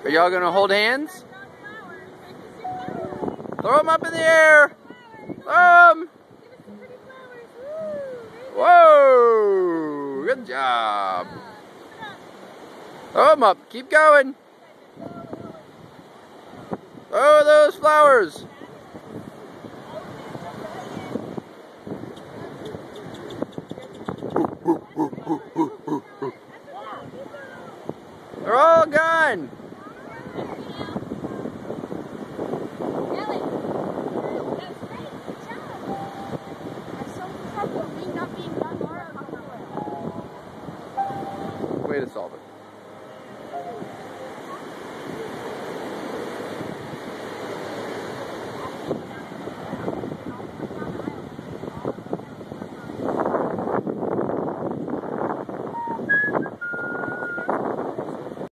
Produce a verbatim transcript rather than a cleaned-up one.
Are y'all gonna hold hands? Throw them up in the air! Throw them! Whoa! Good job! Throw them up! Keep going! Throw those flowers!